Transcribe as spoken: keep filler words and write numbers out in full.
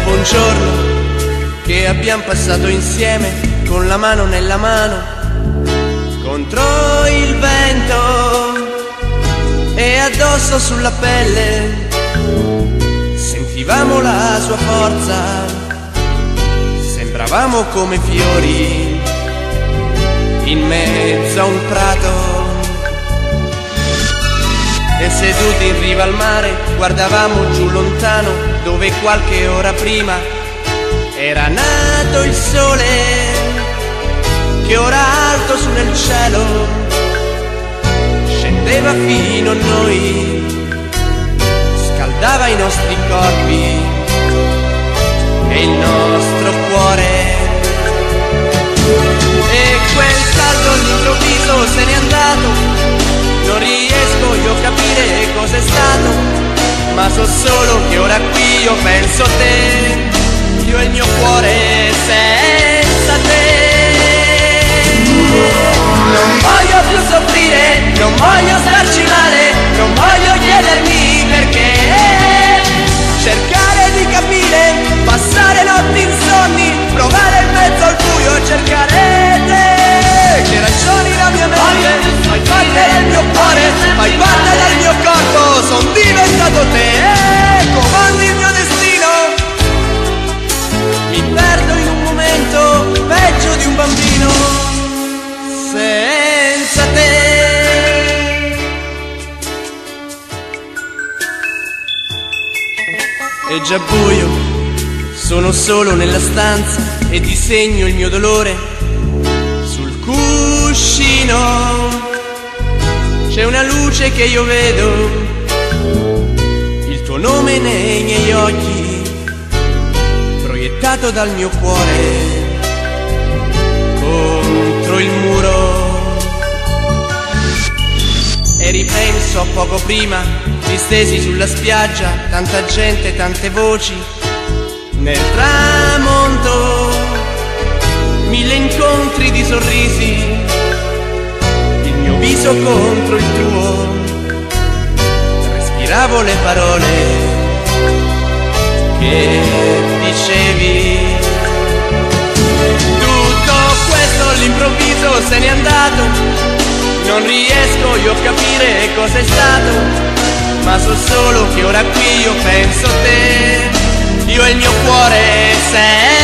buongiorno che abbiamo passato insieme, con la mano nella mano, contro il vento e addosso sulla pelle. Sentivamo la sua forza, sembravamo come fiori in mezzo a un prato. E seduti in riva al mare guardavamo giù lontano, dove qualche ora prima era nato il sole, che ora alto su nel cielo scendeva fino a noi, scaldava i nostri corpi e il nostro cuore. E quel salto all'improvviso se n'è andato, non riesco io a capire cos'è stato, ma so solo che ora qui io penso a te, io e il mio cuore senza te. Non voglio più soffrire, non voglio starci male, non voglio chiedermi perché, cercare di capire, passare notti insonni, provare in mezzo al buio e cercare te. Che ragioni la mia mente, fai parte del mio cuore, fai parte del mio corpo, son diventato te, comandi il mio destino. Mi perdo in un momento peggio di un bambino senza te. È già buio, sono solo nella stanza e disegno il mio dolore sul cuscino. C'è una luce che io vedo, il tuo nome nei miei occhi, proiettato dal mio cuore contro il muro. E ripenso a poco prima, distesi sulla spiaggia, tanta gente, tante voci, nel tramonto, mille incontri di sorrisi, il mio viso contro il tuo, respiravo le parole che dicevi. Tutto questo all'improvviso se n'è andato, non riesco io a capire cos'è stato, ma so solo che ora qui io penso a te, io e il mio cuore sei